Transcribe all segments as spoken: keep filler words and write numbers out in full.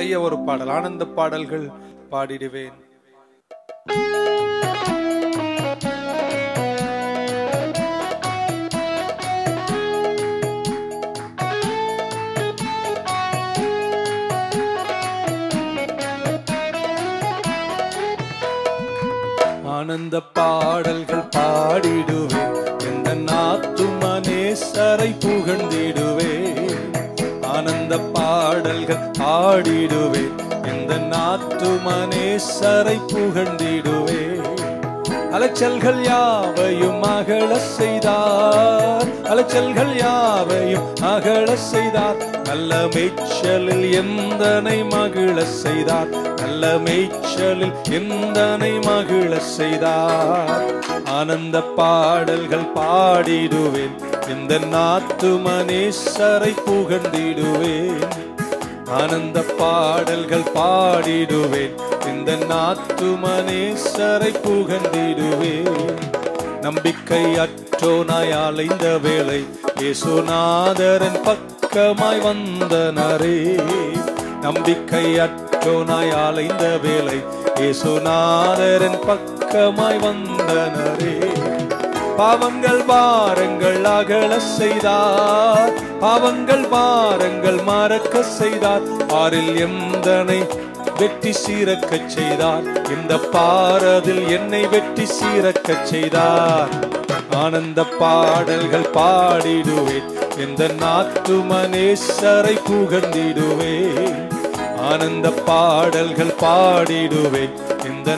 பழைய ஒரு பாடல், ஆனந்த பாடல்கள் பாடிடுவேன். ஆனந்த பாடல்கள் பாடிடுவேன், எந்த ஆத்துமனேசரை புகழ்ந்திடுவேன். ஆனந்த பாடல்கள் பாடிடுவேன், எந்த ஆத்துமனேசரை புகழ்ந்திடுவேன். அலைச்சல்கள் யாவையும் அகல செய்தார், அலைச்சல்கள் யாவையும் அகல செய்தார். நல்ல மேய்ச்சலில் எந்தனை மகிழ செய்தார், நல்ல மேய்ச்சலில் எந்தனை மகிழ செய்தார். ஆனந்த பாடல்கள் பாடிடுவேன், எந்த ஆத்துமனேசரை புகழ்ந்திடுவேன். ஆனந்த பாடல்கள் பாடிடுவேன், இந்த ஆத்துமனேசரை புகழ்ந்திடுவேன். நம்பிக்கை அற்றோனாய் அலைந்த வேளை இயேசுநாதரின் பக்கமாய் வந்தனரே. நம்பிக்கை அற்றோனாய் அலைந்த வேளை இயேசுநாதரின் பக்கமாய் வந்தனரே. பாவங்கள் பாரங்கள் அகல செய்தார், பாவங்கள் பாரங்கள் மறக்க செய்தார். பாரில் எந்தனை வெற்றி சீரக்க செய்தார், இந்த பாரதில் என்னை வெற்றி சீரக்க செய்தார். ஆனந்த பாடல்கள் பாடிடுவேன், எந்த ஆத்துமனேசரை புகழ்ந்திடுவேன். ஆனந்த பாடல்கள் பாடிடுவேன், இந்த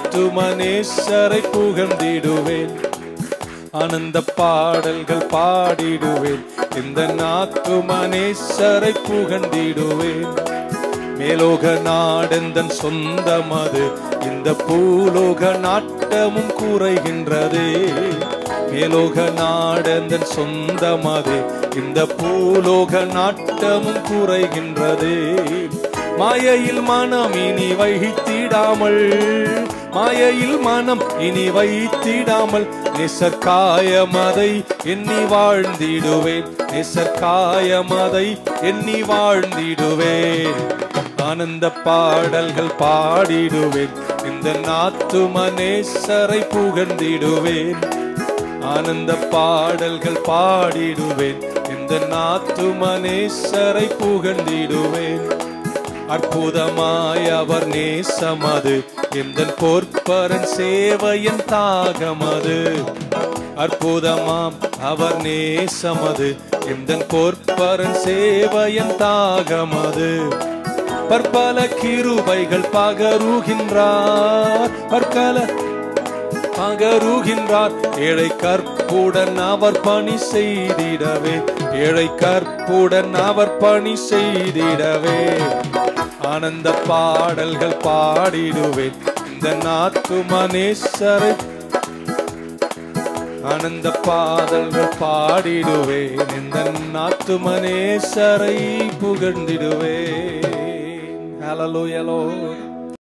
ஆத்துமனேசரை புகழ்ந்திடுவேன். ஆனந்த பாடல்கள் பாடிடுவேன், இந்த ஆத்துமனேசரை புகழ்ந்திடுவேன். மேலோக நாடெந்தன் சொந்தமது, இந்த பூலோக நாட்டமும் குறைகின்றது. மேலோக நாடெந்தன் சொந்தமது, இந்த பூலோக நாட்டமும் குறைகின்றது. மாயையில் மனம் இனி வைத்திடாமல், மாயையில் மனம் இனி வைத்திடாமல், நேசர்காயமதை எண்ணி வாழ்ந்திடுவேன், நேசர்காயமதை எண்ணி வாழ்ந்திடுவேன். ஆனந்த பாடல்கள் பாடிடுவேன், இந்த ஆத்துமனேசரை புகழ்ந்திடுவேன். ஆனந்த பாடல்கள் பாடிடுவேன், இந்த ஆத்துமனேசரை புகழ்ந்திடுவேன். அற்புதமாய் அவர் நேசமது, எந்தன் பொற்பரன் சேவையின் தாகமது. அற்புதமாம் அவர் நேசமது, எந்தன் பொற்பரன் சேவையின் தாகமது. பற்பல கிருபைகள் பகருகின்றார், பற்பல பகருகின்றார். ஏழை கற்புடன் அவர் பணி செய்திடவே, ஏழை கற்புடன் அவர் பணி செய்திடவே. ஆனந்த பாடல்கள் பாடிடுவேன், இந்த ஆத்துமனேசரை. ஆனந்த பாடல்கள் பாடிடுவேன், இந்த ஆத்துமனேசரை புகழ்ந்திடுவேன். ஹல்லேலூயா.